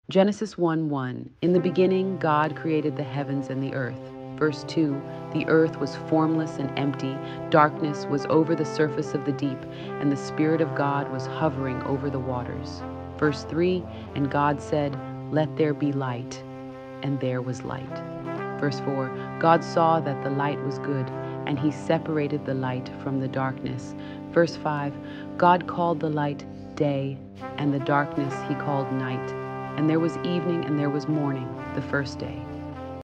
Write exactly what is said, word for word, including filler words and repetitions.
Genesis one one. In the beginning, God created the heavens and the earth. Verse two. The earth was formless and empty. Darkness was over the surface of the deep, and the Spirit of God was hovering over the waters. Verse three. And God said, "Let there be light." And there was light. Verse four. God saw that the light was good, and he separated the light from the darkness. Verse five. God called the light day, and the darkness he called night. And there was evening and there was morning, the first day.